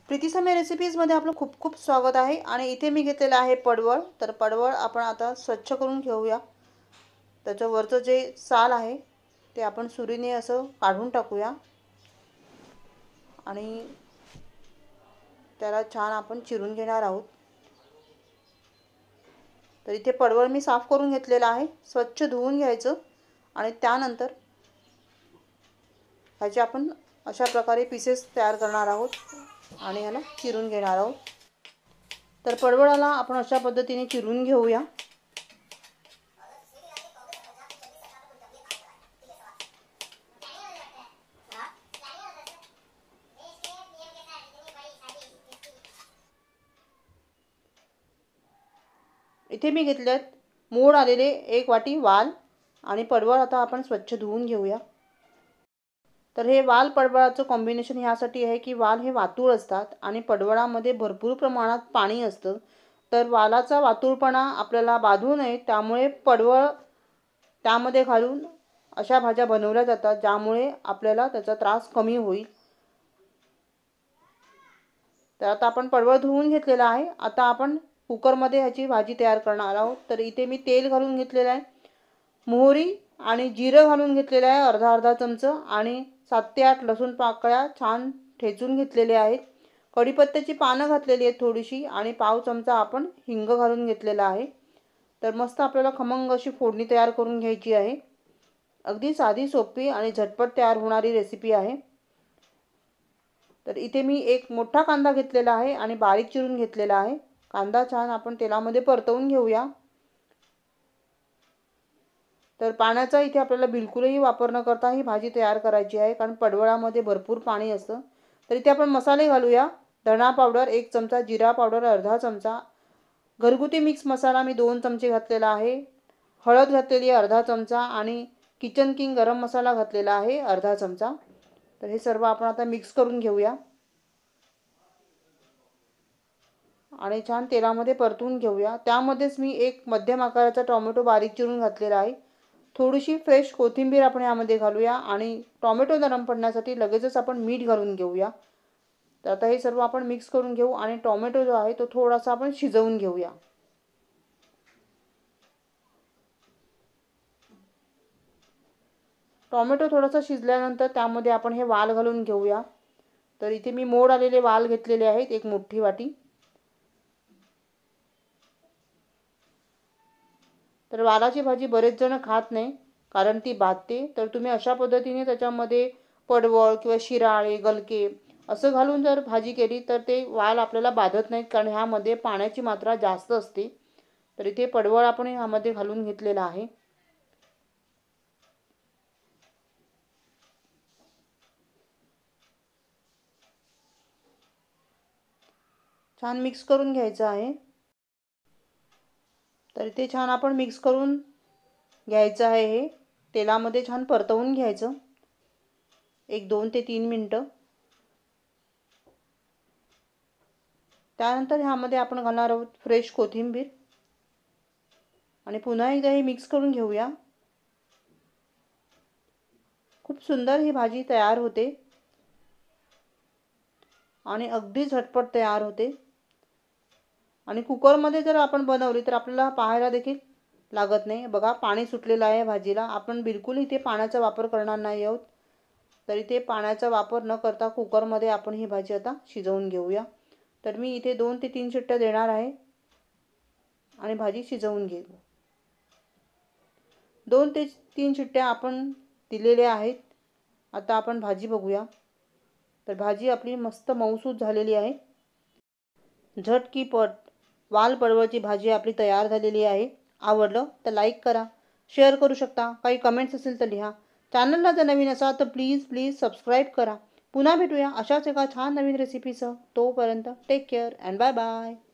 प्रीतीसमे रेसिपीजमध्ये आपलं खूप खूप स्वागत आहे। आणि इथे मी घेतलेलं आहे पडवळ। तर पडवळ आपण आता स्वच्छ करून घेऊया। त्याचं वरचं जे साल आहे ते आपण सुरीने असं काढून टाकूया आणि त्याला छान आपण चिरून घेणार आहोत। तर इथे पडवळ मी साफ करून घेतलेलं आहे। स्वच्छ धुवून घ्यायचं आणि त्यानंतर ह्याचे आपण अशा प्रकारे पीसेस तयार करणार आहोत आणि ह्याला चिरून घेणार आहोत। तर पडवळाला आपण अशा पद्धतीने चिरून घेऊया। इथे मी घेतलेत मोड आलेले 1 वाटी वाल आणि पडवळ आता आपण स्वच्छ धुवून घेऊया। तर हे वाल पडवळाचं कॉम्बिनेशन ह्यासाठी आहे की वाल हे वातूळ असतात आणि पडवळामध्ये भरपूर प्रमाणात पाणी असतं। तर वालाचा वातूळपणा आपल्याला बाधू नये त्यामुळे पडवळ त्यामध्ये घालून अशा भाज्या बनवल्या जातात ज्यामुळे आपल्याला त्याचा त्रास कमी होईल। तर आता आपण पडवळ धुवून घेतलेला आहे। आता आपण कुकरमध्ये ह्याची भाजी तयार करणार आहोत। तर इथे मी तेल घालून घेतलेलं आहे, मोहरी आणि जिरं घालून घेतलेलं आहे अर्धा चमचा आणि 7 ते 8 लसूण पाकळ्या छान ठेचून घेतलेल्या आहेत। कढीपत्त्याची पानं घातलेली आहेत थोडीशी आणि पाव चमचा आपण हिंग घालून घेतलेला आहे। तर मस्त आपल्याला खमंग अशी फोडणी तयार करून घ्यायची आहे। अगदी साधी सोपी आणि झटपट तयार होणारी रेसिपी आहे। तर इथे मी एक मोठा कांदा घेतलेला आहे आणि बारीक चिरून घेतलेला आहे। कांदा छान आपण तेलामध्ये परतवून घेऊया। तर पाण्याचा इथे आपल्याला बिलकुलही वापर न करता ही भाजी तयार करायची आहे कारण पडवळामध्ये भरपूर पाणी असतं। तर इथे आपण मसाले घालूया। धना पावडर 1 चमचा, जिरा पावडर अर्धा चमचा, घरगुती मिक्स मसाला मी 2 चमचे घातलेला आहे, हळद घातलेली आहे अर्धा चमचा आणि किचन किंग गरम मसाला घातलेला आहे अर्धा चमचा। तर हे सर्व आपण आता मिक्स करून घेऊया आणि छान तेलामध्ये परतून घेऊया। त्यामध्येच मी एक मध्यम आकाराचा टोमॅटो बारीक चिरून घातलेला आहे। थोडीशी फ्रेश कोथिंबीर आपण यामध्ये घालूया आणि टोमॅटो नरम पडण्यासाठी लगेचच आपण मीठ घालून घेऊया। तर आता हे सर्व आपण मिक्स करून घेऊ आणि टोमॅटो जो आहे तो थोडासा आपण शिजवून घेऊया। टोमॅटो थोडासा शिजल्यानंतर त्यामध्ये आपण हे वाल घालून घेऊया। तर इथे मी मोड आलेले वाल घेतलेले आहेत 1 मोठी वाटी। तर वालाची भाजी बरेच जण खात नाही कारण ती बाधते। तर तुम्ही अशा पद्धतीने त्याच्यामध्ये पडवळ किंवा शिराळे, गलके असं घालून जर भाजी केली तर ते वाल आपल्याला बाधत नाहीत कारण ह्यामध्ये पाण्याची मात्रा जास्त असते। तर इथे पडवळ आपण ह्यामध्ये घालून घेतलेला आहे। छान मिक्स करून घ्यायचं आहे। तर इथे छान आपण मिक्स करून घ्यायचं आहे। हे तेलामध्ये छान परतवून घ्यायचं 2 ते 3 मिनिटं। त्यानंतर ह्यामध्ये आपण घालणार आहोत फ्रेश कोथिंबीर आणि पुन्हा एकदा हे मिक्स करून घेऊया। खूप सुंदर ही भाजी तयार होते आणि अगदी झटपट तयार होते आणि कुकरमध्ये जर आपण बनवली तर आपल्याला पाहायला देखील लागत नाही। बघा पाणी सुटलेलं आहे भाजीला। आपण बिलकुल इथे पाण्याचा वापर करणार नाही आहोत। तर इथे पाण्याचा वापर न करता कुकरमध्ये आपण ही भाजी आता शिजवून घेऊया। तर मी इथे 2 ते 3 शिट्ट्या देणार आहे आणि भाजी शिजवून घेऊ। 2 ते 3 शिट्ट्या आपण दिलेल्या आहेत। आता आपण भाजी बघूया। तर भाजी आपली मस्त मऊसूत झालेली आहे। झटकीपट वाल पडवळची भाजी आपली तयार झालेली आहे। आवडलं तर लाईक करा, शेअर करू शकता, काही कमेंट्स असेल तर लिहा। चॅनलला जर नवीन असाल तर प्लीज सबस्क्राईब करा। पुन्हा भेटूया अशाच एका छान नवीन रेसिपीसह। तोपर्यंत take care and bye bye.